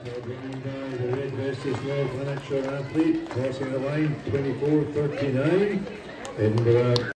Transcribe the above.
Bringing down the red vest is no financial athlete, crossing the line 24:39. Edinburgh